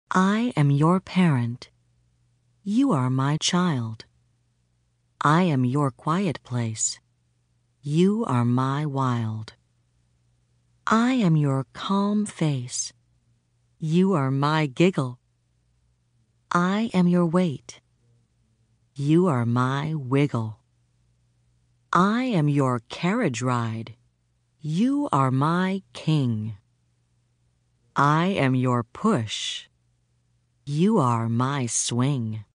I am your parent. You are my child. I am your quiet place. You are my wild. I am your calm face. You are my giggle. I am your weight. You are my wiggle. I am your carriage ride. You are my king. I am your push. You are my swing.